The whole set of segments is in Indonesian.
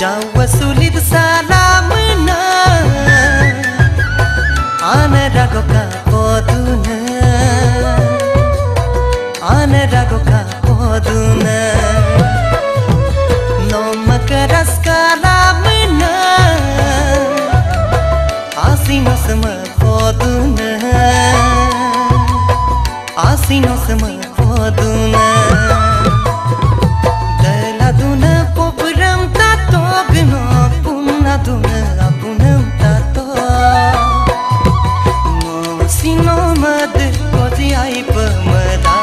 Jawa sulit salamna Ana rago ka poduna Ana rago ka poduna No makaras kalamna Asino sama poduna Asino sama poduna Daladuna popram tato gno punna duna apunam tato No sino mad koti ai pamada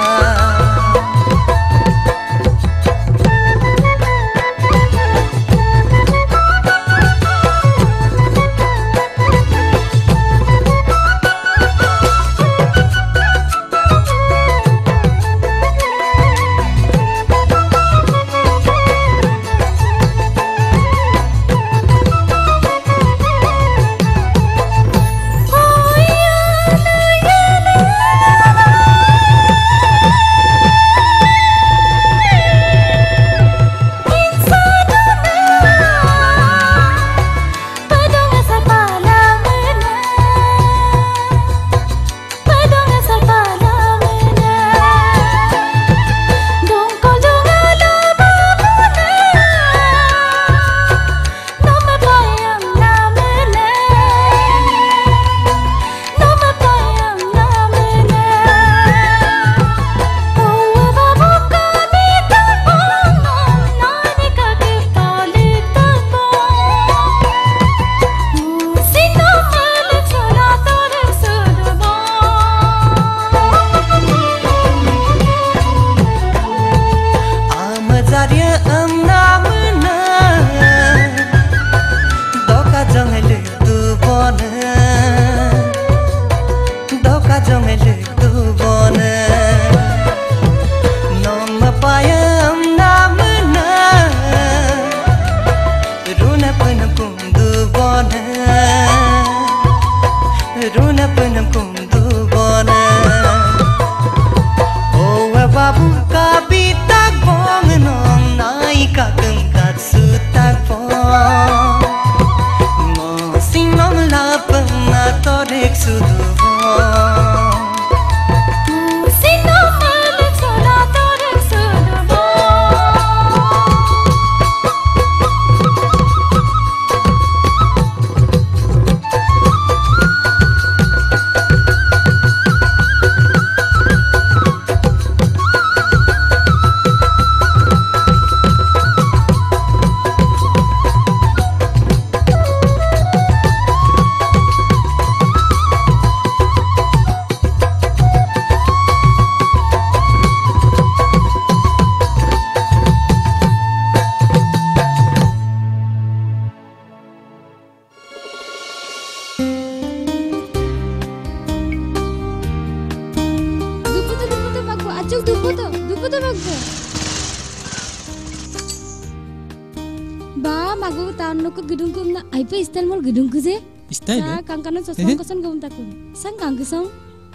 Kangkano sosong kosan gawun takun. Sang kangkesong.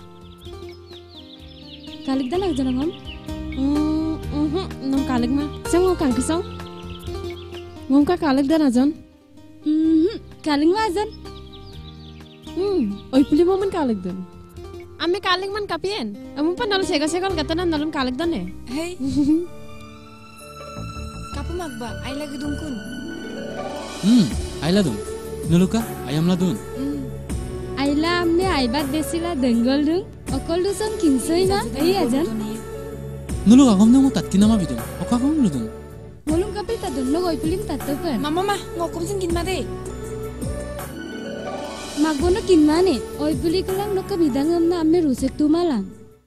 Kalik dan aja nangom. Nong kalik mah. Sang ngom kangkesong. Ngom ka kalik dan ajan. Kalik mah ajan. Oi puli momen kalik dan. Ame kalik man kapien. Amun pan dalu sega-segol katanan dalam kalik dan eh. Hey. Kapu magbang, ay lagi dungkun. Ay ladun. Nuluka ayam ladun. Ayla amme aybat desila dengol dung. Okol dusong kinsoi na. Iya ajan. Nuluka gom nemu tat kinama bidun. Oka gom ludun. Molum kapil tadun no oi pulim tatopan. Mama mah ngokum sing kin made. Magbono kinmane. Oi puli kulang no ka bidangam na amme rusek tumalang.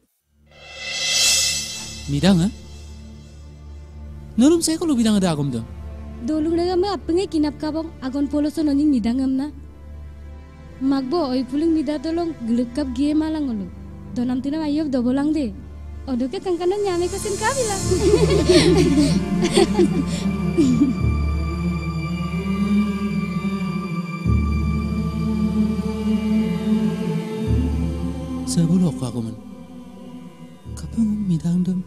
Bidang ha? Nulum saya kalau bidang ada agom dong. Dolung naga me apenge kinap kabong agon poloso noning midangam na. Magbo oi puling mida dolong gelekap gie malang ulu. Donam tina ayob dobolang de. Odoke kangkana nyame kasin kabila. Sebelok aku man. Kapan midang dong?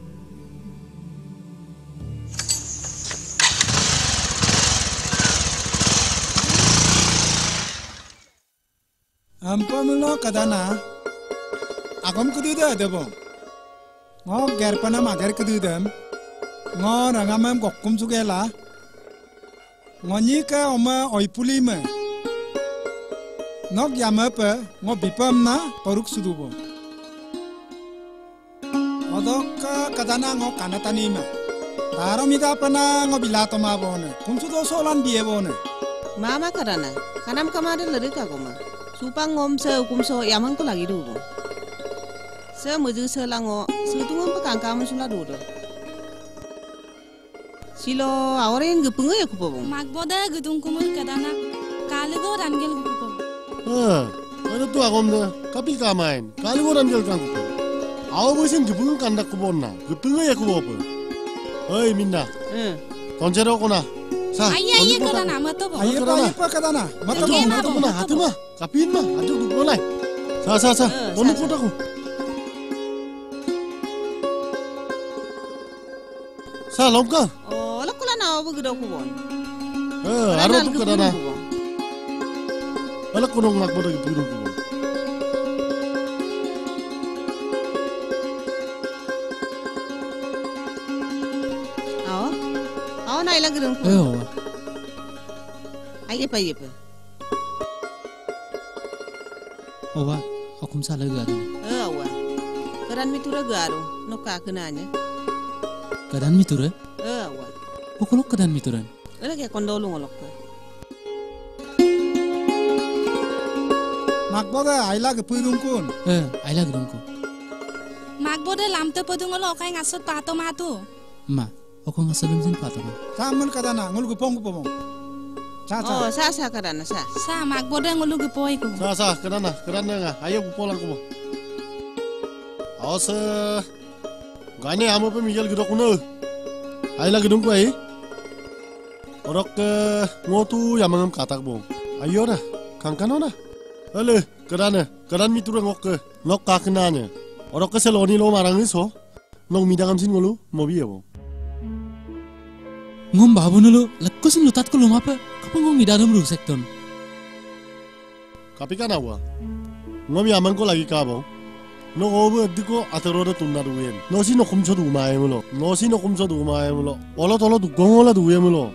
Ampamelo kadana. Agom keduda ada bong. Ngo ger pana mager kedudam. Ngo rangamam gokum sugela. Ngonyi ka oma oipuli me. Nok yama pe ngo bipam na poruk sudu bong. Odok kadana ngo kanatani me. Taro mida pana ngo bilato ma bone. Kumsudo solan biye bone. Mama kadana. Kanam kamade lari kagoma. Supang ngom se hukum so yamang ko lagi dulu. Se muju se lango setungom pekangkam sula dulu. Silo awarin gepungo ya kupobong. Magboda gedung kumul kadana kaligo rangel gupo. Ada tu agom dah kapil kamain. Kali orang jual kang kupo. Aw bosin gepungo kandak kupon na. Gepungo ya kupo. Hei minda. Konjero kona. Sa. Ayah kadana mato bo. Ayah pa kadana. Mata bong. Mata kona hati mah. Kapin mah. Aduh kupo lai. Sa. Tonu foto ku. Sa lomka. Oh, lo kula nawa begitu kupon. Aro tu kadana. Ala kunong magboda gepungo kupo. Aw na ilang gedung. Owa. Aye pa. Owa, akum salah gado. Awa. Keran mitura garu, noka kenanya. Kadan mitura? Awa. Okolok kadan mituran. Ala kayak kondolu ngolok. Magboda aila gepurung kun. Aila gedungku. Magboda lamte podungolo kai ngasot pato matu. Ma, aku ngasalum sin patama. Samul kadana ngul gepong kupobong. Oh, sa kadana sa. Sa magboda ngulu gepoi ku. Sa kadana nga. Ayo kupo lang kupo. Awas gane amo pe miguel gedok kuno. Aila gedung ku ai. Orok ngotu yamangam katak bong. Ayo na, kangkano na. Ale, keran mitura ngok kakenanya. Orok seloni lo marang iso. Nong midangam sin ngulu mobi ya bong. Ngom babu nulu, lekosin lutat ko lumapa. Kapag ngom midadam rusek ton. Kapi kan awa. Ngom yamang ko lagi ka bong. No obo diko ateroda tunna duyen. No si no kumso du mae mulo. Olo tolo du gongola duye mulo.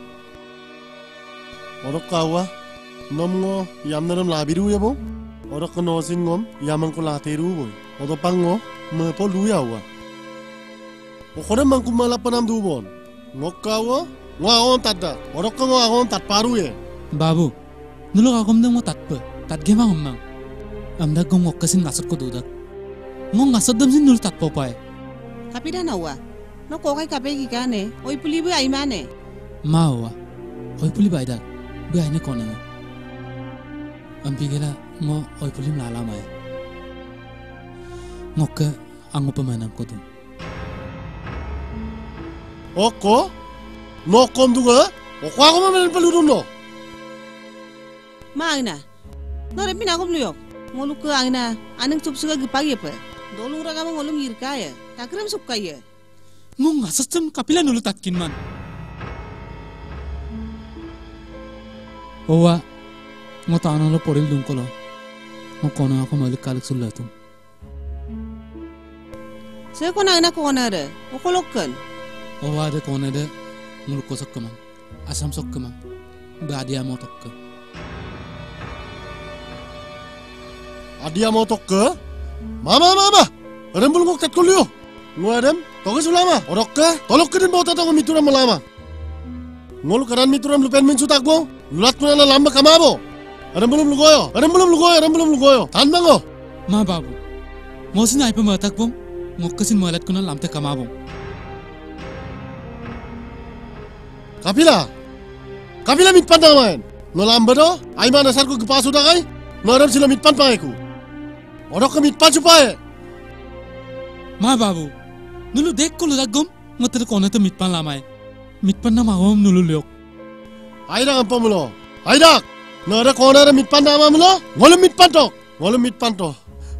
Orok kawa. Nom ngo yamnaram labiru ya bong. Orok no sin ngom yamang ko lateru boy. Odo pango me po luya wa. Okore mangkum malapanam du bon. Ngok kawa ngawon tadda. Orok ngo ngawon tat paru ye. Babu, nulu akom dang mo tatpa. Tat gema ngomang. Amda gom ngokasin ngasot ko dudak. Ngong ngasot dam sin nulu tat popay. Kapi dah nawa. No kok kai kape gikane. Oi puli bu ai mane. Mawa. Oi puli baidak. Bu ai ne kona. Ampi gela ngo oi puli mlala mai. Ngoka ango pemanam ko tu. Oko? No kom duga? Oko ako mamen pelurun no. Maagna. No repin ako mluyok. Ngoluk ke angna. Aneng cup suka gepagi apa? Dolung raga ngolum yirkaya. Takram sukkaya. Ngong ngasot jam kapila nulu tatkin man. Owa. Ngo taano lo poril dung ko lo. Ngo kono ako malik kalik sulatum. Saya kona angna kona ada. Okolokkan. Owa ada kono ada nguluk kosak kemang. Asam sok kemang. Badia motok ke. Adia motok ke? Mama. Adam belum ngok tat kulio. Nguadam, toge sulama. Orok ke? Tolok ke din bota toge mituram malama. Ngolu karan mituram lupen min sutak bong. Lulat kuna na lamba kamabo. Adam belum lugoyo. Tan bango. Ma babu. Ngo sinay pa matak bong. Ngok kasin malat ko na lamte kamabong. Kapila mitpan na main. No lamba do, ay manasar ko gepaso da kay. No adam sila mitpan pa ko. Orok ke mitpan supaya. Ma babu. Nulu dek ko ludak gom. Ngo tere kono te mitpan lamay. Mitpan na mawam nulu liok. Ayda ang pamulo. Ayda. No ada kono ada mitpan na mamulo. Ngolum mitpan to.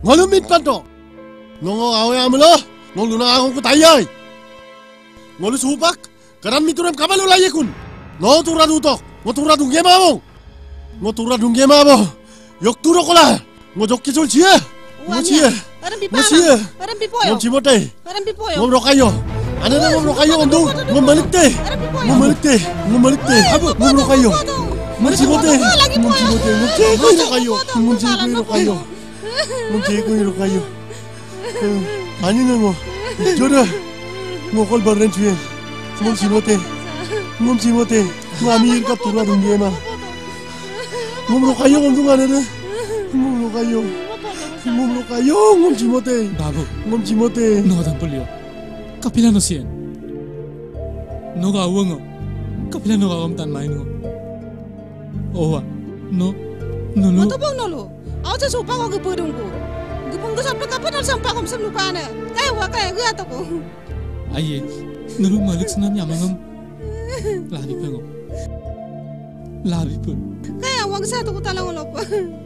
Nongo awe amulo. Ngol luna akong ko tayay. Ngolu supak. Karan mituram kabalu layekun. No turad utok. Ngo turad ungge mabo. Yok turo kola. ngojok kicol cia. Ngocia. Orang pipa. Ngocia. Orang pipoyo. Ngom cimote. Orang pipoyo. Ngom rokayo. Ana na ngom rokayo ngom dong. Ngom balik teh. Ngom balik teh. Ngom balik teh. Ngom rokayo. Ngom cimote. Ngom cimote. Ngom ceko rokayo. Ngom ceko rokayo. Ngom ceko rokayo. Ani ngo. Joda. Ngokol barren cuyen. Ngom cimote. Ngom cimote. Ngami kap turwa dunia ma. Ngom rokayo ngom dong ana na. Ngom rokayo. Ngom cimote. Babu, Ngom cimote. no dan polio. Kapila no sien. No ga wongo. Kapila no ga om tan main ngo. Owa, no. Moto bang nolo. Aku tu sumpah kau gepudung ku. Gepung ku sampai kapan nak sampai kau sem lupa na. Wah kayak gue atau ku. Aye, nulu malik senam yamangam. Labi pengo. Labi pun. Kayak awak satu ku talang lupa.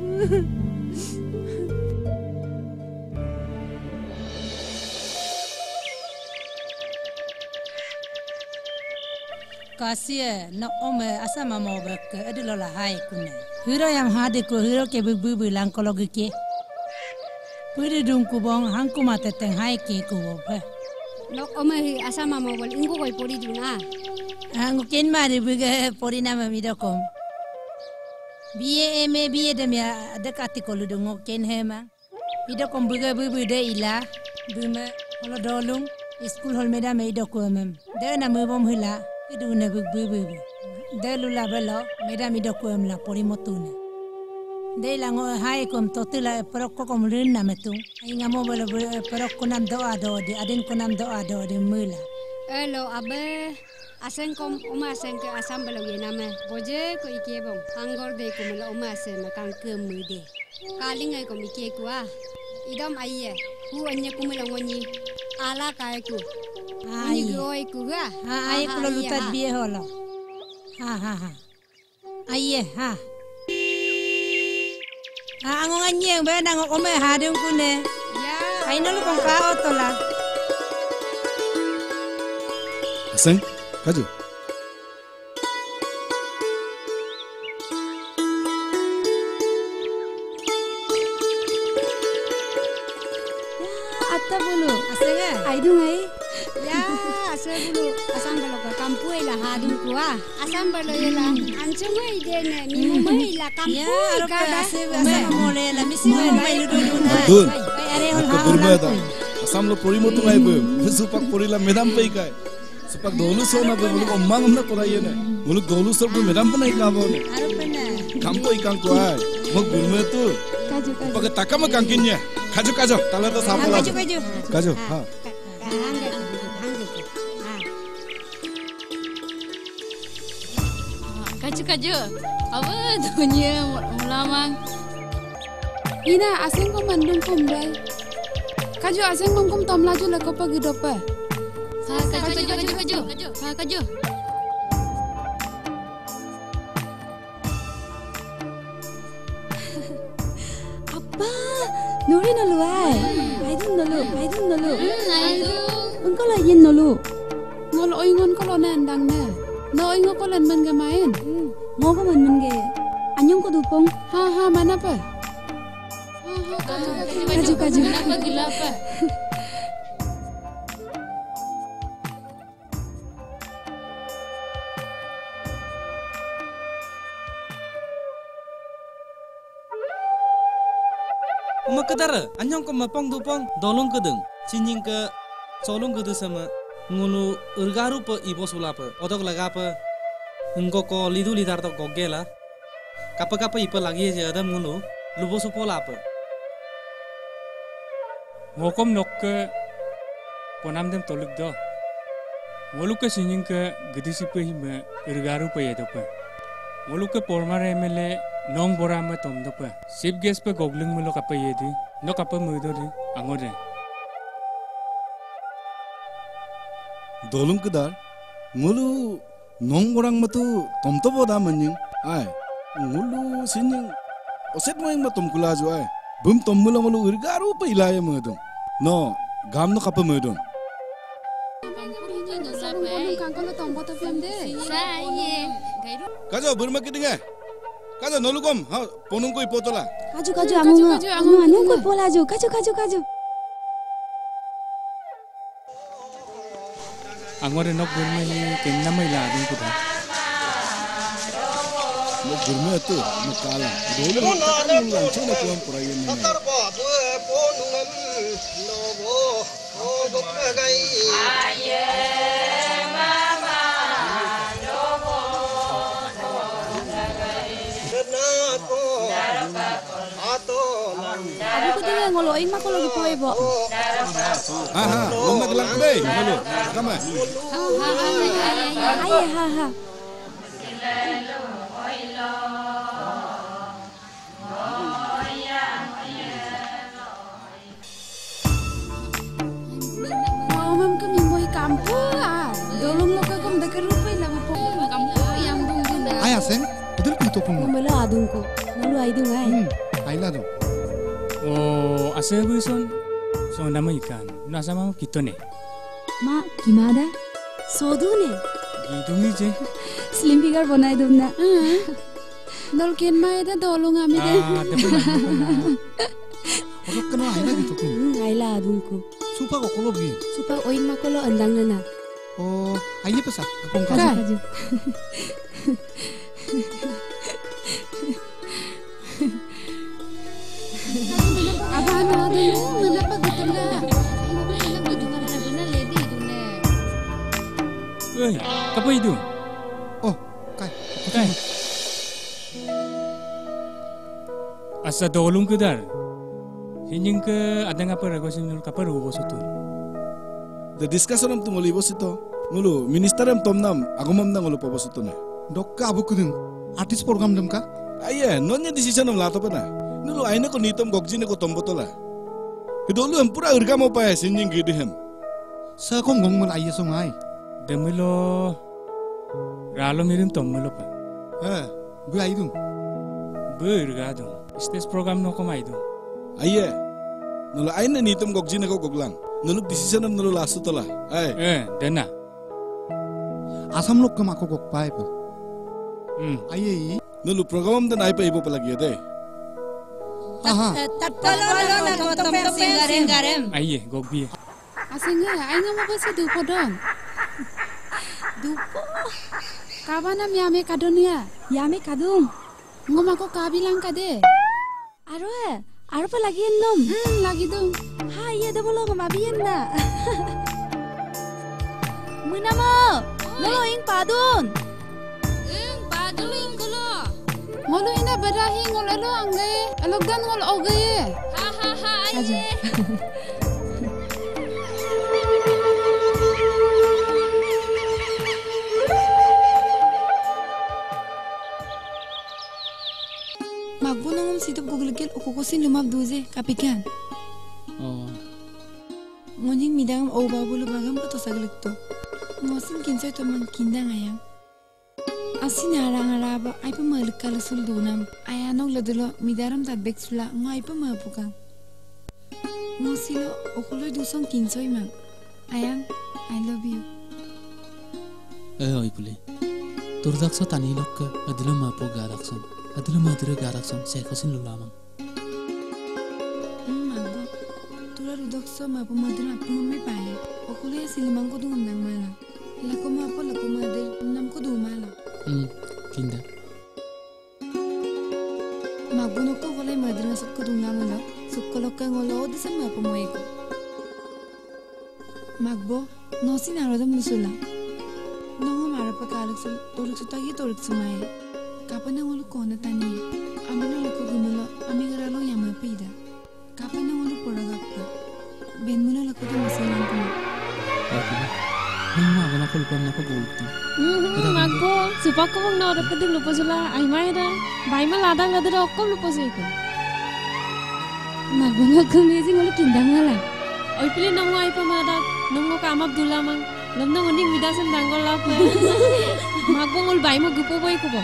Kasia na ome asa mama obrak adilola hai kuna hiro yang hade ko hiro ke bubu lang kologi ke puri dung kubong hangku mate teng hai ke ku oba Nok ome asa mama bol ingo koi pori juna. hangu ken mari buga pori nama midokom biye demia dekati ko ludungo ken hema midokom buga bubu de ila buma holo dolung school hol meda me idokom de na mubom hila Idu na bubu. Delu la belo, meda mi doko la porimotuna. De la ngo hai kom totila perokko kom rinna metu. Ai ngamo belo perokko nam doa do di adin ko nam doa do di mula. Elo abe asen kom oma asen ke asam belo ye nama. Boje ko ike bong. Angor de ko melo oma asen makang ke mude. Kaling ai kom ike ku ah. Idam aiye. Hu anya ku melo ngoni. Ala kai ku. Ai groi ku ga. Ai ko lutat biye holo. Ha. Ai ha. Angong anyeng be nang ome hadung kune. Ya. Ai no lu kong ka otola. Aseng, kaju. Atta bulu. Asenga. Ai dung ai. Ya, asa bulu. Asam balo ka kampu ila hadung ku ah. Asam balo ila. Ancung ai de ne mimu mai la kampu. Ya, aropa ase asa mole la misi mai lu dulu na. Betul. Ai are hol Ko burma da. Asam lo pori motu ngai bu. Supak pori la medam pai kai. Supak dolu so na bu muluk ommang na korai ne. Muluk dolu so bu medam panai ka bo ne. Aropa na. Kampo ikan ko ai. Mok burma tu. Kaju. Pakai takam kankinnya. Kaju. Tala to sapa la. Kaju. Kaju. Ha. Kaju. Apa dunia mulamang. Ina asing ko mandun kom dai. Kaju asing kom tom laju le ko pagi dopa. Kaju. Apa? Nuri nalu ai. Aidun nalu. Engkau lagi nalu. Ngol oingon ko lo nandang na. No ingo ko lan man gamain. Ngo ko man ge. Anyong ko dupong. Ha mana pa? Kaju. Kenapa gila apa? Uma kedara, anyong ko mapang dupang dolong kedeng, cincing ke solong kedu sama ngulu urgaru pe ibo sulapa, odok laga pe engko ko lidu lidar to gogela, kapa ipa lagi aja ada ngulu lubo supo lapa. Ngokom nokke ponam dem toluk do. Ngoluke sinying ke gedisi pe hime urgaru pe yedopa. Ngoluke pormare mele nong borama tom dopa. Sip ges pe gogling mulo kapa yedi, no kapa mudori angore. Dolung kedar. Ngulu nong orang matu tom to boda manying. Ai. Ngulu sinying. Oset mo yung matom kulaju ai. Bum tom mula ngulu urgaru pe ilaya mudong. No, gam no kapa mudong. Kajo berma kidinga. Kaja nolukom ha ponung koi potola. Kaju angung angung koi pola jo. Kaju. Angore nok gurme kenna mai la dun kuda. Mo gurme tu mo kala. Dole mo takkan mo lang chona kuam purayen ni. Aku tu yang ngoloin mak kalau gitu ibu. Long nak lang kebe. Ngolo. Kama. Ha. Mamam kami mau kampung ah. Dolong lo kagam dekat rupai lah mau kampung yang dong na. Ay aseng, udah pintu pun. Ngomelo adungku. Ngolo aidung ay. Ayla do. Oh, ase buison. So nama ikan. Nasa mau kita ne. Ma, gimana? Sodu ne. Gidungi je. Slim figure bonai dum na. Dol ken mai dah dolong kami deh. Orok kena ayla gitu pun. Ayla adungku. Supa kok kalau begini. Supa oin mak kalau endang na. Oh, ayah pesak. Kapung Kaju. Abang ada dulu, kenapa gitu lah? Oi, apa itu? Oh, kai. Asa dolung kedar. Hinying ke ada ngapa rago sinul kapar ubo sutur. The discussion am tungoli bos itu. Ngulu minister am tomnam agumam na ngulu pabos itu ne. Dokka abu kudung. Artis program dem ka? Aye, nonya decision am lato pana. Nulu aine ko nitom gogjine ko tombotola. Kedolu am pura urga mo pa sinjing gidi hem. Sa kong gongmon ayah songai. Demilo ralo mirim tommelo pa. Bu aidung. Bergado. Stage program no komai do. Aye. Nulu aine nitom gogjine ko goglang. Nulu decision am nulu lasu tola. Ay. Dena. Asam lok kam ako gokpai pa. Aye. Nulu program am dan ay pa ibo palagi de. Aha. Tatpalo na tom singgarem. Aye, gogbi. Asinga, ay nga mabasa dupo don. Dupo. Kabanam yame kadonia. Yame kadung. Ngom ako kabilang kade. Aro pa lagi nom. Lagi dong. Ha, iya dah bolong mabiyan na. Muna mo. Ngolo ing padun. Padun ing kulo. Ngolo ina berahi ngolo lo angge. Alogdan ngolo oge. Ha aye. Magbo nangom sitop gugulgel okukosin lumab duze kapikan. Oh. Ngonjing midang o babulu bagam pato saglikto. Ngosin kinsay to man kindang ayang. Asin harang araba ay pa malikal sul dunam. Ayanong ladulo midaram tadbek sula ngay pa mapukang. Ngosilo okuloy dusong kinsoy mag. Ayang, I love you. Oi puli. Turdakso tani lokka adilo mapo garakson. Adilo madure garakson sekasin lulamang. Magbo. Tura rudokso mapo madura apung me pae. Okuloy silimang ko dungam nang mala. Lako mapo lako madir nam ko dumala. Kinda. Magbo nokko kolay madir ngasot ko dungam lo. Sukkolok ka ngolo di sa mapo moeko. Magbo, nosi narodam nusula. Nongo marapa kalaksul toriksu tagi toriksu mae. Kapan ngolo kona tani. Amino lako gumulo amigaralo yama pida. Kapan ngolo poragapka. Benmulo lako to masilan ko. Nung mga ako lupam na pag-ulti. Magbo, supak ko mong naurap ka din lupa sila. Ay mayra. Bay maladang na dira ako lupa sa iko. Magbo nga kumisi ngolo kindang nga lang. Oy pili nang ay pamadag. Nung kamap dula mang. Lam nang uning widasan danggol apa. Magbo ngol bay mo gupo boy ko ba.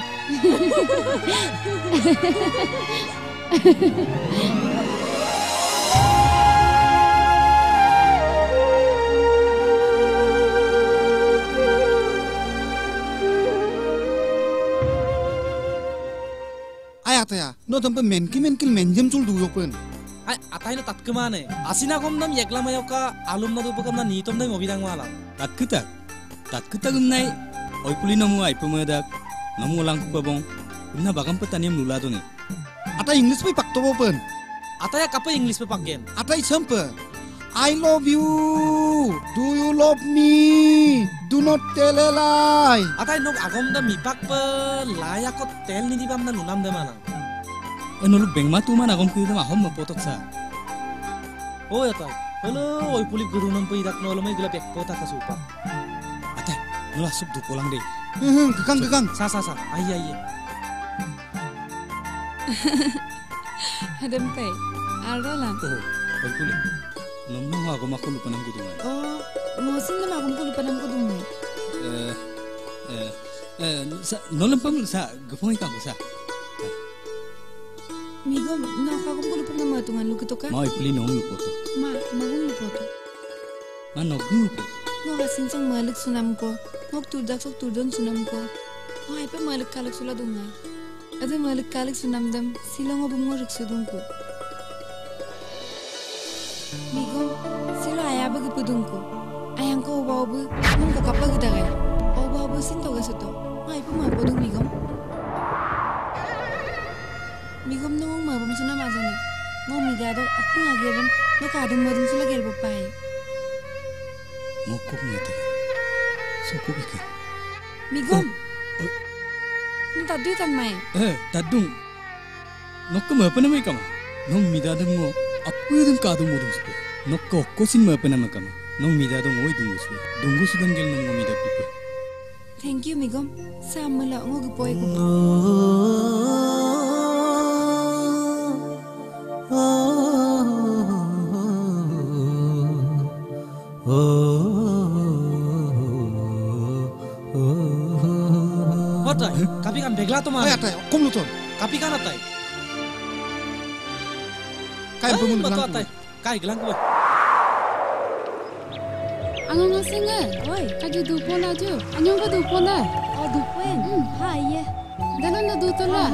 ataya no tampa menkil menjem sul duyo pen ai atai no tat kemane asina komdam yekla mayoka alum na dupakam na nitom dai mobidang wala tat kita gunai oi puli nomu ai pemedak nomu lang pabong na bagam petaniam lula to ni ata English pe pakto pen ataya kapa English pe pakken atai sampa I love you. Do you love me? Do not tell a lie. Atai nok agom da mipak pe laya ko tel ni dibam na nunam de mana. Enolu bengma tu mana agom kudu ma hom potok sa. Oh atai. Hello, oi puli gurunam pe idak nolo mai gila pek pota ka supa. Atai, nola sup du polang de. Gekang. Sa. Ai. Adam pe. Arola. Oh, oi puli. Nomno agom aku lupa nam kudu. Oh, ngosin nam agom lupa nam kudu. Nolam pam sa gepong ikang sa. Migom, nak agom lupa nam matungan lu ketuka. Mau ipuli nom lupa to. Magum lupa to. Nogum lupa. Ngok asin sang malik sunam ko. Ngok turdak sok turdon sunam ko. Oh, ai pa malik kalak sula dungai. Ada malik kalak sunam dam silong obum ngorek sudung ko. Migom, silo ayah bagi pedungku. Ayang ko oba-oba, ngom ko kapag dagay. Oba-oba sinto gasoto. Ay pa mga pedung migom. Migom nung mabam suna mazana. Ngom migado at pangagiran no kadong madung sila gelbo pay. Ngokok ngete. Sokok ika. Migom. Tadui tan mai. Tadung. Nokko apa namai kama? Nong midadung ngo apudung kadung modung supe. Nokko kosin apa nama kama? Nong midadung oi dungu supe. Dungu sudan gel nong midad pipe. Thank you Migom. Samala ngo gupoy ko. Atai, kapi kan begla to mana? Atai, kom luton. Kapi kan atai. Kai pemun betul atai. Kai gelang ko. Angon ngasenga. Oi, kaju dupon aja. Anyong ka dupon na. Oh, dupen. Ha, iya. Dalan na duton la.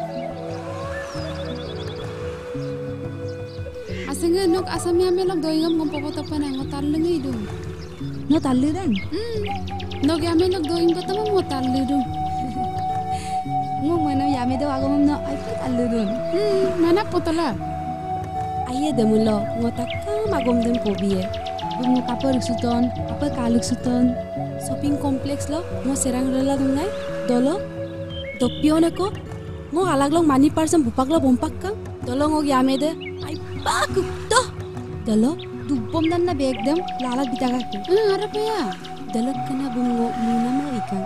Asenga nok asamya melok doingam ngompo tapan ang ngotallengi dum. Ngotalleran? Nok yame nok doing patama ngotalledum. Ngong mana yame do agam no ai pa talledun. Mana potala. Ayah demulo ngotakka magom dem pobie. Bungo kapal suton, apa kaluk suton. Shopping complex lo, ngo serang rela dungai, dolo. Dopion ako, ngo alag long money person bupak lo bompak ka. Dolo ngo yame de, ai pa kukto. Dolo, dubom dan na begdem lalat bitaga ko. Harap ya. Dolo kana bungo muna mo ikang.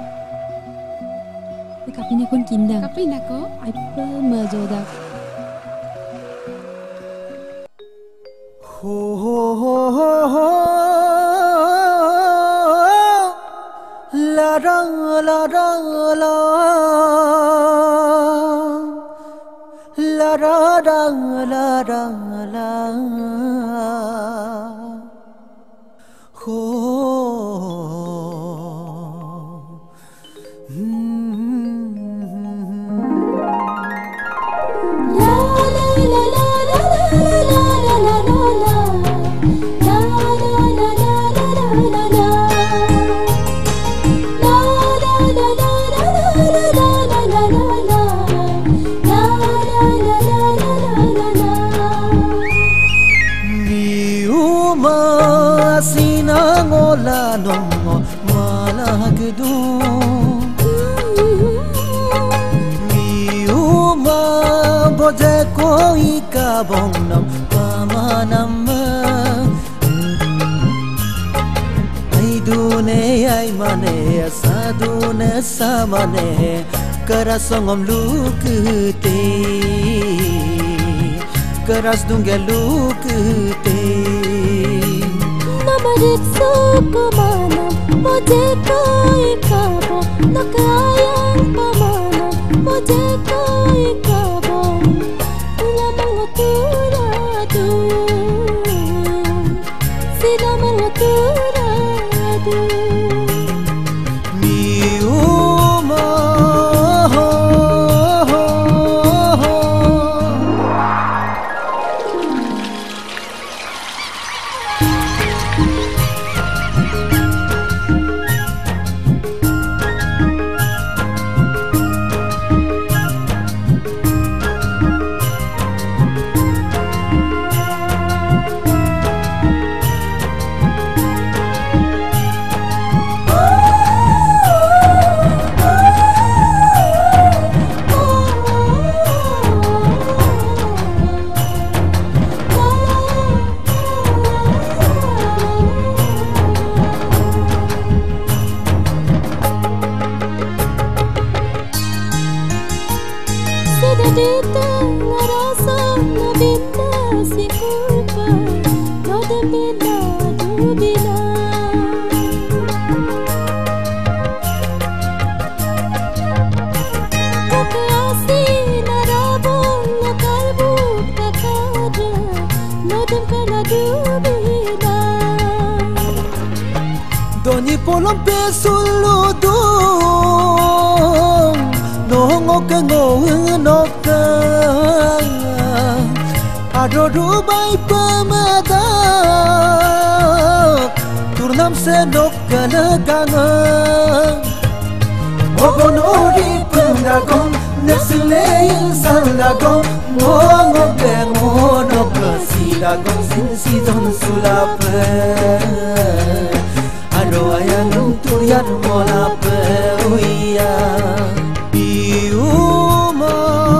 Kapin akon kindang. Kapin ako? Ai pa majodak. La la la la la la la la la la ho la nongo malagdu miuma boje koi ka bongnam pamanam ai dune ai mane sadune samane karasongom lukte karas dunga lukte Maritso kumana, moje koi kabo, nakayang pamana, moje koi kabo, sila mga turado, sila mga turado. Miuma, Beda di tengah rasa nabina si kulpa Noda bila dubila Koke asi narabong nakalbu kakada Nodem kala dubila Doni polom pesulu dong Nongok ngok Ado dubai pemadak Turnam senok kelegangan Ogon ori pendagong Nesilein saldagong Ngongok ngonok Sidagong sin sulape Ado ayang tuyat molape uya Biuma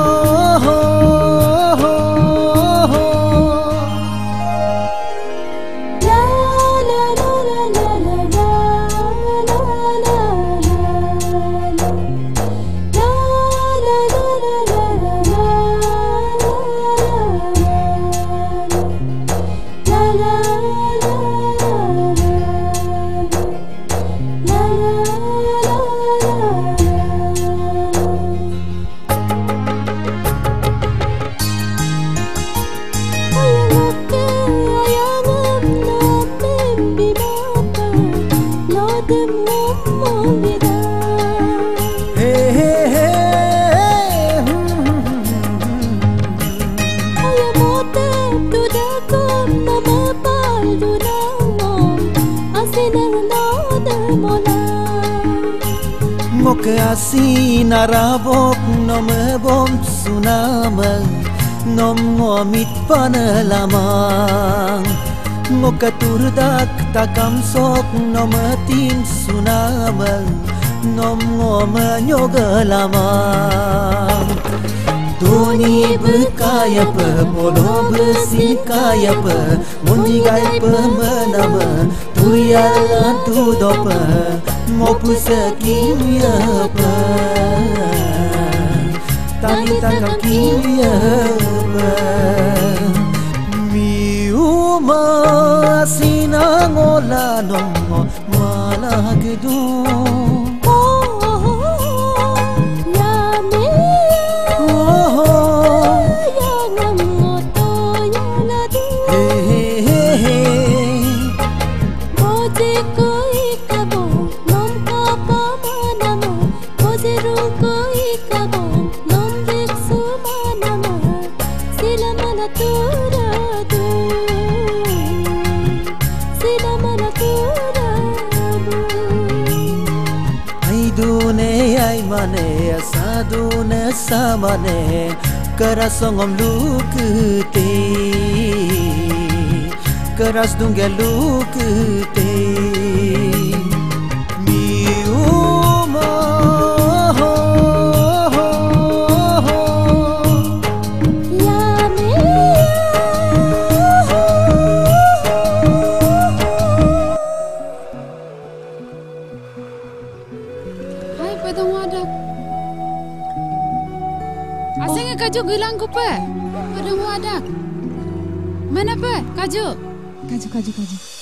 Ngoke asi narabok nom bom sunama nom ngomit panalamang Ngoke turdak takam sok nom tin sunama nom ngoma nyogalamang Doni berkaya pe polo bersikaya pe munjigai pe menama tuyala tu dopa Mopu sekimya pa Tani takam kimya pa Miuma sinangola nongo malah gedung Sadune samane kerasongom lukute keras dungge lukute miuma Hai padang wadak Asing kaju gilang ko pa. Padang wadak. Mana pa? Kaju. Kaju.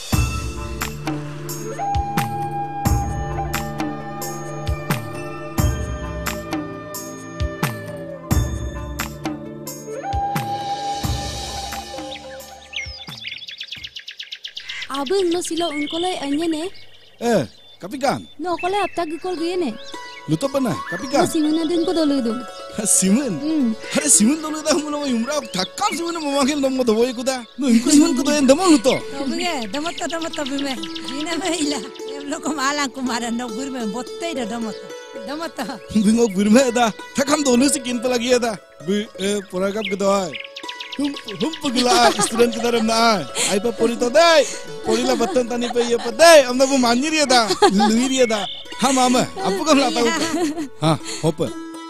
Abang no sila ungkolai anya ne? Kapikan. No kolai apta gikol gie ne? Luto pa na, kapikan. Simuna din ko dolo do. Simon? Are Simon dolo da mulo yumra takam Simon mamakil dom ko doy ko da. No inko Simon ko doy damo luto. Tobuge damot bime. Dina me ila. Eblo ko malang kumara no gurme botte da damot. Bingo gurme da. Takam dolo se kin palagi da. Bu poragap ko doy. Hum pagla student kita ramna ai pa pori to dai pori la batan tani pe ye pa dai amna bu maniri da luiri da ha mama apu kam lata ha hop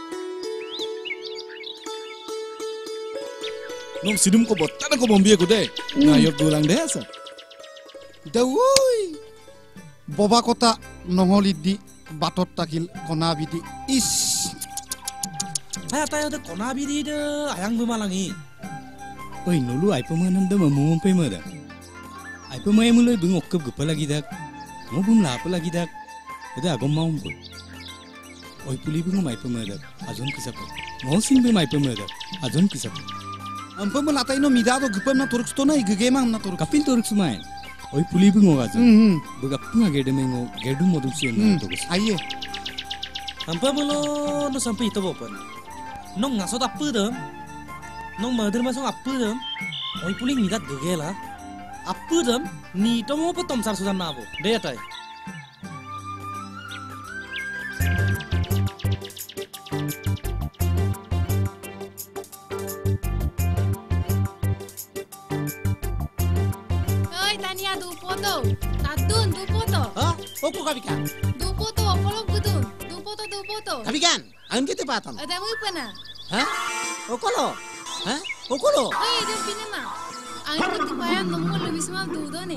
nom sidum ko botan ko bombie ko dai na yob dulang deh sa Dawoi boba kota nongolidi batot takil konabidi is Hai tayo de kona biri de ayang bumalangi. Oi nulu ai pemenam de mamum pe mada. Ai pemai mulai bengok ke gepa lagi dak. Ngobum la apa lagi dak. Ada agom mau bu. Oi puli bengok mai pemada. Azon kisap. Ngosin be mai pemada. Azon kisap. Ampa melata ino midado gepa na turuk stona igege mang na turuk. Kapin turuk sumain. Oi puli bengok azon. Begapung agede mengo gedu modum sien na tugas. Aye. Ampa mulo no sampai itu bopan. Nong ngaso apa dem? Nong mader masuk apa dem? Oi puli midat gegela. Apa dem? Ni tomo apa tom sar sudah nabo? Deh tay. Oi Tania du foto. Tadun du foto. Hah? Opo kabikan? Du foto kolom gudun. Du foto. Kabikan? Ang kita patam. Ada mo pa na. Hah? Okolo? Hah? Okolo? Oi du pinama. Ang itu bayan nomor lebih semua du ne.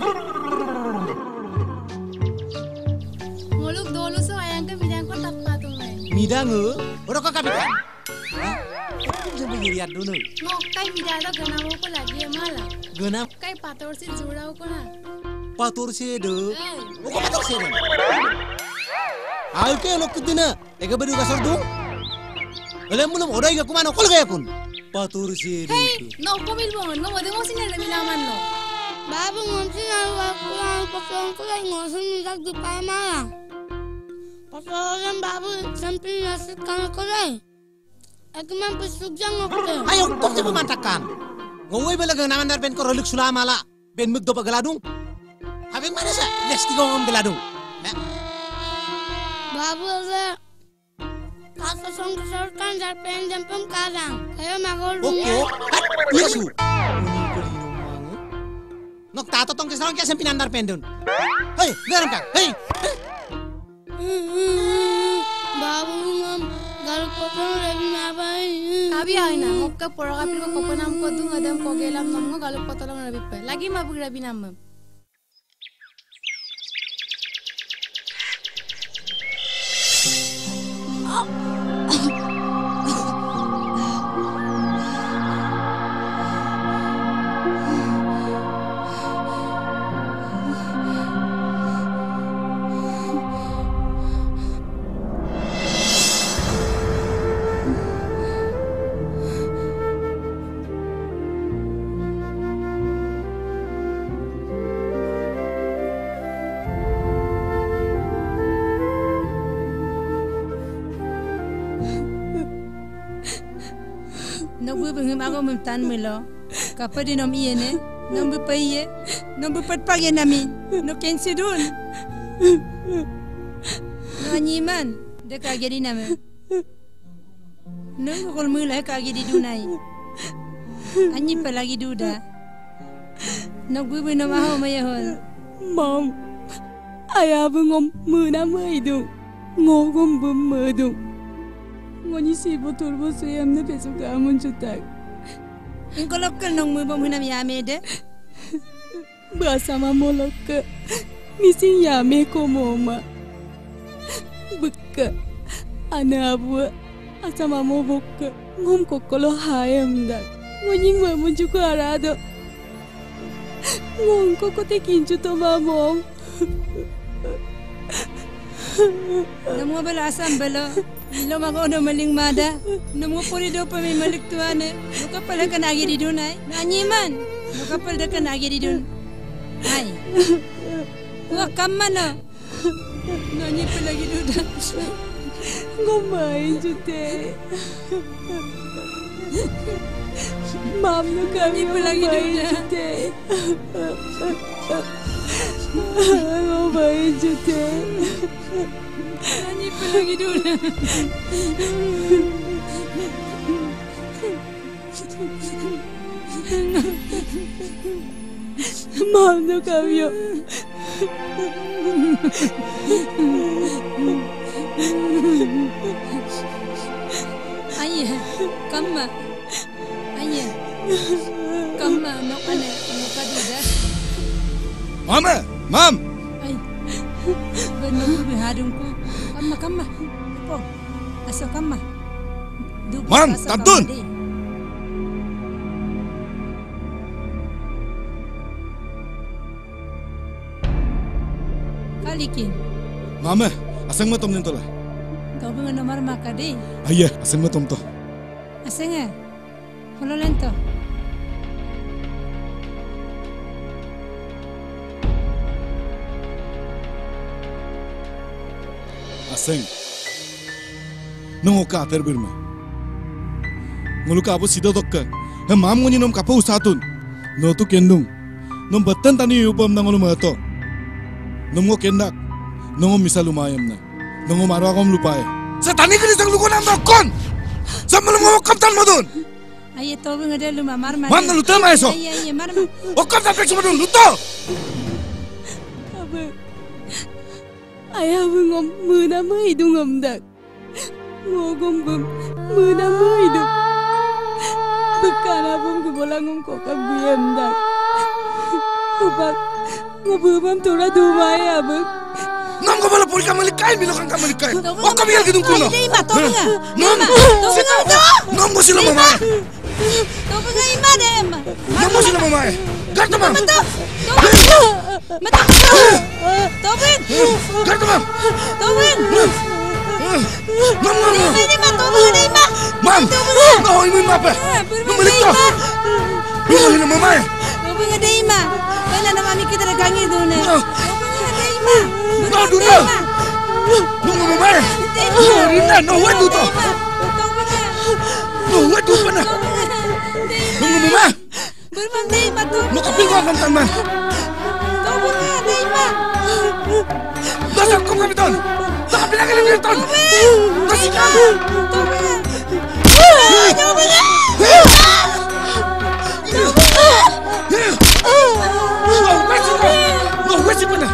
Moluk dolu so ayang ke bidang ko tappa tu mai. Midangu? Orok kabikan? Hah? Sampai giriat dulu. No, kai bidang do gana mo ko lagi mala. Gana? Kai pator si jurau ko na. Patur sedo. Oko patur sedo. Ayo ke lok dina. Ega bedu kasar dong. Alam mulum odai ga kumano kol ga yakun. Patur sedo. Hey, no komil bongon no mode mo sinal na bilaman no. Babu ngomsin aku pasong ko lang ngosin nilag di pa mala. Pasong babu sampai nasit kan ko lang. Aku man pesugjang ako. Ayo kok sa pemantakan. Ngaway balagang naman dar ben ko rolik sulamala. Ben mugdo pagaladung. Habing mana sa? Next ko ngom galadung. Babu sa kaso song kesorkan dar pen jampem kadang. Kayo magol Oke. Yesu. Nok tato tong kesorkan kaya sempinan dar pen dun. Hey, garam ka. Hey. Babu ngom galu potong rebi nabai. Abi aina mokka pora kapil ko kopanam ko dung adam ko gelam nom galu potong rebi pa. Lagi mabug rebi nam. Nabu bengem ako memtan melo. Kapa di nom iye ne? Nom bupa iye? Nom bupat pagi nami? No kensidun? No anyiman? De kage di nami? No ngokol mula kage di dunai? Anyi pa lagi duda? Nabu beno maho mayahol? Mom, ayah bengom muna maidung. Ngogom bumedung. Ngoni si botol bosu yamne pesuka amun jutak. Engkau lokal nong mu bom hunam yame de? Bersama molok missing yame ko moma. Bukka ana abu asama mo bukka ngom kokolo hayam dak. Ngoni mamu juga arado. Ngom kokote kinju to mamong. Namo balasan balo. Ilo mago no maling mada. Namo puri do pa may malik tuane. No kapal ka nagi di dunay. Nanyiman. No kapal da ka nagi di dun. Ay. Wa kamana. Nanyi pa lagi duda. Ngomay jute. Mam no kami pa lagi duda. Jute. Ngomay jute. Nanyi pa lagi duda. Mam no kami. Ayah, kama. Ayah. Kama no kane no kaduda. Mama, mam. Ay. Benar bihadungku. Kama. Po. Aso kama. Mam, tantun. Kalikin. Mama, aseng mo tom nito la. Kau bunga nomor makade. Ayah, aseng mo tom to. Asenga. Holo lento. Aseng. Nung ka ater birma. Ngulu ka abo sida dokka. He mam ngoni nom kapo usatun. No tu kendung. Nom batan tani upam na ngulu mato. Nom ngo kendak. Nongo misal lumayam na. Nongo maro akom lupae. Sa tani kini sang luko nam dokon. Sa malum ngo kaptan madun. Aye to bunga de luma mar mar. Man na luta ma eso. Aye mar. O kaptan pek madun luto. Abe. Ayah bengom muna mahidung amdak. Ngogom bem muna mahidung. Bekana bem kebolangum kokab biamdak. Ubak ngobam tora dumaya bek. Nam ko bala puri kamalikai bilokan kamalikai. O kamiyal gidung kuno. Ima to bunga. Nam. Nam mo sila mama. To bunga ima dem. Nam mo sila mama. Garta mam. Mata. Tobin. Garta mam. Tobin. Mam. Ima to bunga ima. Mam. No imu apa? Malik to. Bilang ini mama. To bunga de ima. Kana na mami kita gangi dune. To bunga de ima. No duna. Bunga mama. No rinda no wedu to. No wedu pana. Bunga mama. Berbang de ima to. No kapil ko ang tanman. To bunga de ima. Dasar ko kapitan. Kapil ang kapitan. Dasar. To bunga. To bunga. No wedu pana.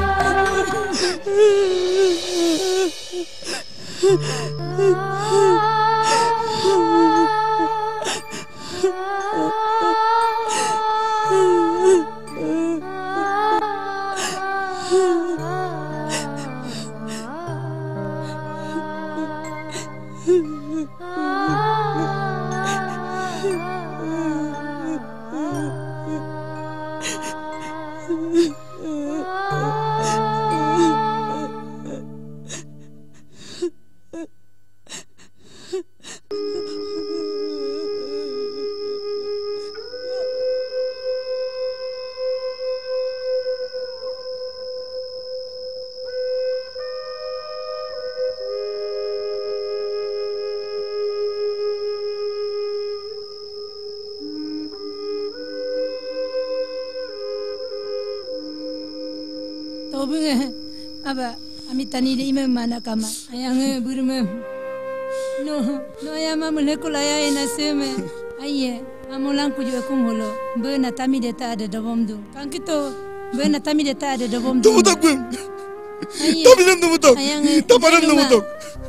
Aba, ami tani de ima mana kama. Ayang burma. No ayama molekulaya ina seme. Aye, amulang kuju akung holo. Bena tami deta ada dobom du. Kan kito, bena tami deta ada dobom du. Tumutok bem. Tapi dan tumutok. Taparan tumutok.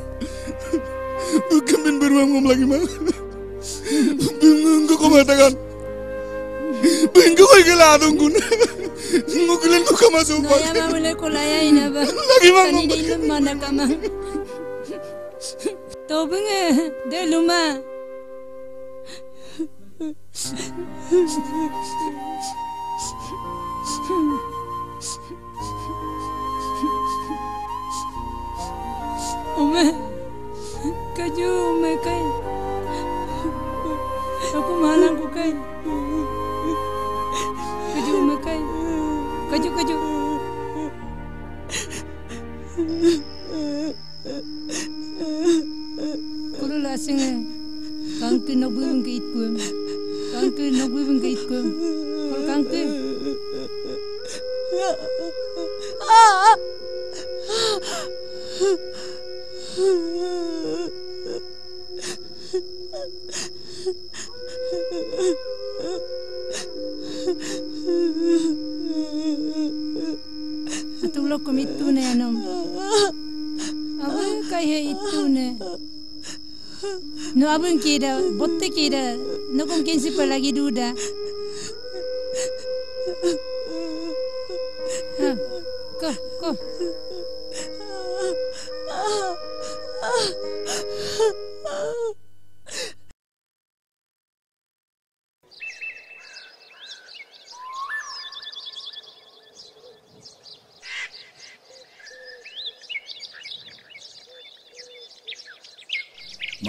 Bukan ben beruang ngom lagi mah. Bingung ko matakan. Bingung ko igeladong kun. Ngukulan ko kamasupan. Ayama molekulaya ina ba. Lagi mah tani de ima mana kama. Tobenge, de luma. Ome, kaju ome kai. Aku malang ku kai. Kaju ome kai. Kaju. Kuru lasinge. Kangke nok bubung ke itkuem. Kangke nok bubung ke itkuem. Kul kangke. Atulok komitu ne anom. Abang kaya itu ne. No abang kira, botte kira. No mungkin siapa lagi duda. Ko.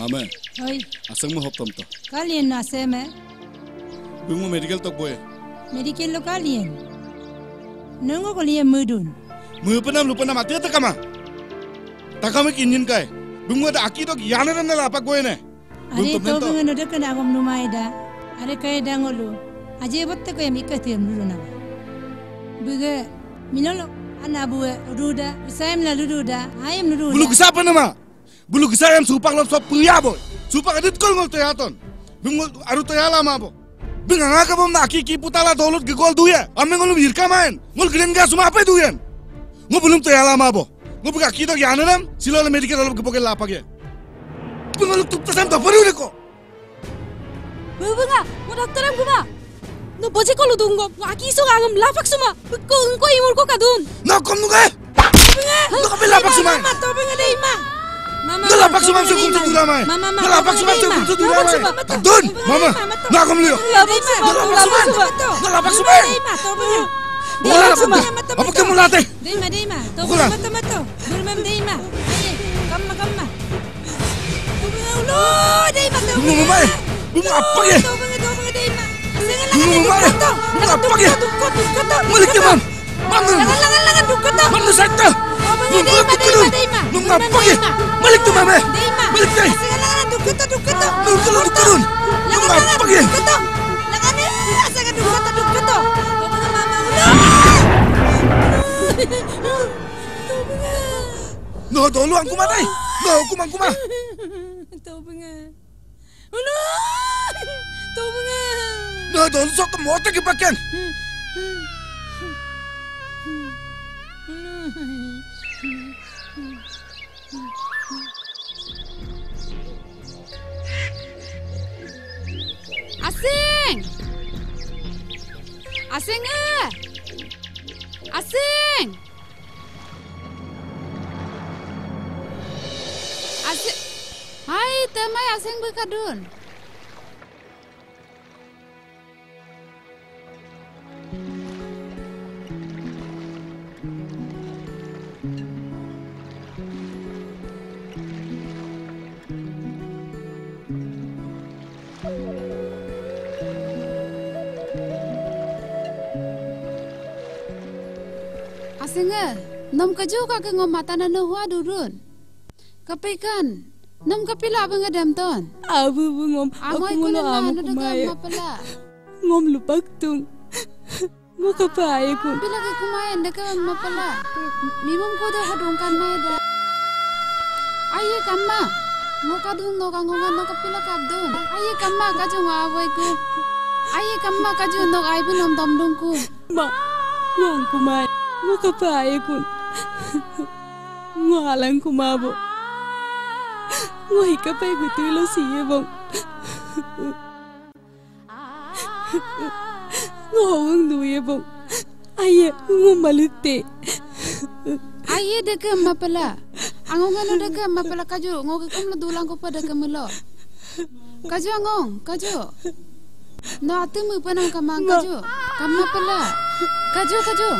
Mama. Oi. Asang mo hoptom to. Kalian nase me. Bungo medical tok boy. Medical lo kalian. Nungo kalian mudun. Mupanam lupanam atia takama. Takama kinyin kai. Bungo ada aki tok yana na lapak boy ne. Are to bungo no dekan agom numaida. Are kai dangolu. Aje botte ko yam ikati muduna. Buge minolo anabu ruda. Usayam la ruda. Ayam ruda. Bulu kisapa nama. Bulu kisayam supak lop sop puya boy. Supak adit kol ngol toyaton. Bungo aru toyala ma bo. Binga ka bom na ki putala dolut ge gol duya. Amme ngol birka main. Ngol gren ga suma apa duyan. Ngo bulum toyala ma bo. Ngo buka ki to yanam silole medical lop ge pokel la page. Bungo tuk tasam to paru ko. Bunga, mo doktor am guma. No boje ko ludungo. Aki so agam lapak suma. Ko imur ko kadun. No kom nu ga. No ka lapak suma. Mama to bunga dei ma. Mama. Lapak suma se kum tu ramai. Lapak suma se kum tu ramai. Dun, mama. Na kom liyo. Lapak suma. Lapak suma. Lapak suma. Apa kamu latih? Dei ma. To mata. Bulmam dei ma. Aye, kamma. Ulo, dei ma to. Bunga mai. Bunga apa ye? To bunga dei ma. Bunga mai. Bunga apa ye? Malik man. Mangun. Langan dukoto. Mandu sakta. Bunga dei ma. Bunga apa ye? Malik tu mama. Malik dei. Langan dukoto. Turun. Bunga apa ye? Langan ni, asangan dukoto. Bunga mama ulo. No, dulu angku matai. No, kuma. To bunga. Ulo. To bunga. No, dulu sok ke motor ke pakan. Asing! Asing eh! Asing! Asing! Hai, temai asing berkadun. Asingnya, nom kaju ka ngom mata na nuhua durun. Kapikan, nom kapila ba nga damton? Abu ngom, Amoy aku ko na amo ano kumaya. daga mapala. Ngom lupak tung. Ngo kapaya ko. Bila ka kumayan daga mapala. Mimum ko da hadungkan may da. Aye kamma. Ngo kadung no kangongan no kapila kadun. Aye kamma kaju ngaway ko. Aye kamma kaju no ay binom domdong ko. Ma, ngong kumaya. Ngo kapaya ko. Ngo alang kumabo. Ngo hikapay ko tulo siya bang. Ngo hawang duya bang. Aye, ngo malute. Aye daga mapala. Angongan no daga mapala kaju. Ngo kakum na dulang ko pa daga mulo. Kaju angong, kaju. No ate mo pa ng kamang kaju. Kamma pala. Kaju.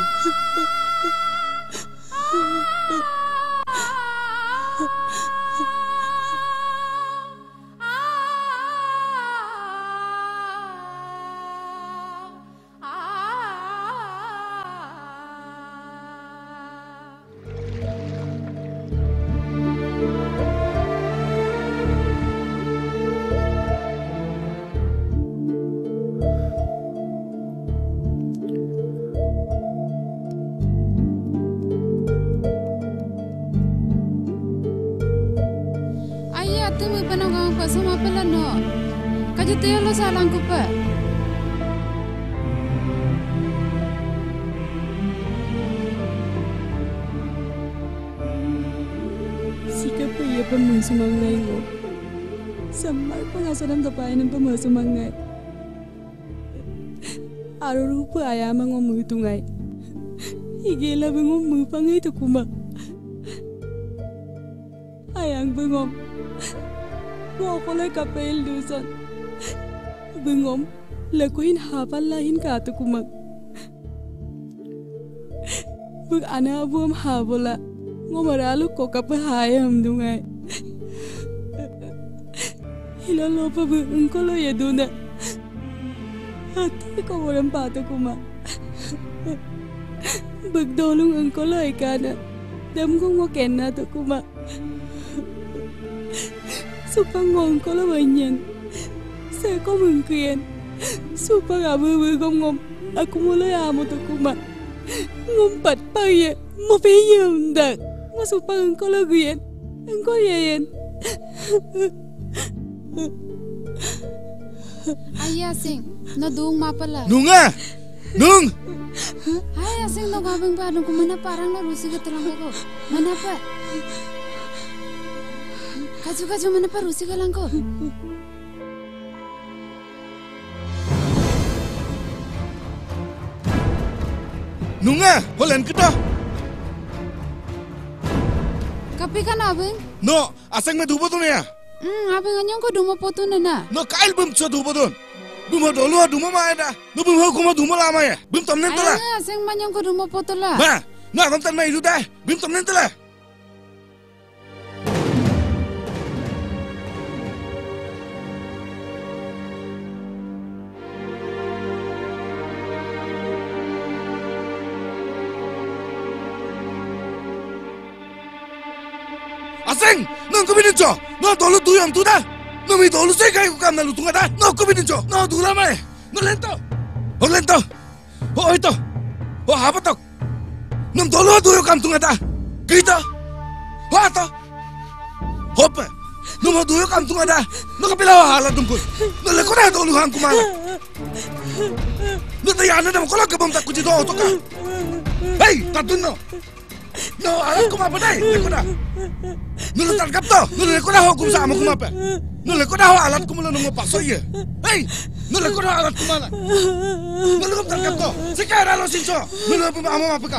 Ate mo pa nang pasama pala no. Kaju tayo lo salang ko pa. Sikap pa iya pa mo sumangay mo. Samar pa nga sa namdapayan ng pa mo sumangay. Aruru pa ayamang mo mutungay. Higila ba mo mupangay to kuma. Ayang bengom. Mo ko lay kapel dusan. Bengom, lakuin hafal lahin ka to kumag. Bug ana buam habola. Ngo maralo ko kapahayam dungay. Hilalo pa ba engko lo ya duna. Hati ko walang pato kuma. Bagdolong engko lo ikana. Dam ko mo kenna to kuma. Supang ngong ko lo banyan. Saya ko mungkin. Supang abu gom ngom. Aku mulai amo to kuma. Ngumpat pa ya. Mo peyem dak. Mo supang engko lo guyen. Engko yayen. Ayah sing, no dung mapala. Nunga, nung. Ayah sing no gabeng pa nung kumana parang no rusi ka tulang ko. Mana pa? Kaju mana pa rusi ka lang ko. Nunga, holen kita. Kapi kan abeng? No, aseng me dubo tuh ya. Abeng anyong ko dumo potun na. No kail bum cho dubo dun. Dumo dolu dumo maeda. No bum ho kuma dumo lama ya. Bum tom nentala. Ayah aseng manyong ko dumo potola. Ma, na kom tan mai du dai. Bum tom nentala. Aseng, no kubinin cho, no dolu tuyam tu dah, no mi dolu saya kaya kam na lutunga dah, no kubinin cho, no dula mai, no lento, oh itu, oh apa tu, no dolu tuyo kam tunga dah, kita, oh ato, hope, no mau tuyo kam tunga dah, no kapila halat dungkul, no lekor dolu hang kumala, no tayana dah kalau kebom tak kuci doa tu kan, hey, tatun no. No, alat ko mapatay. Lekod na. Nung tarkap to. Nung lekod na ho kung saan mo kumapa. Nung lekod na ho alat ko mula nung mapasoy. Hey! Nung lekod na ho alat ko mala. Nung lekod tarkap to. Sige, ralo sinso. Nung lekod mo mapaka.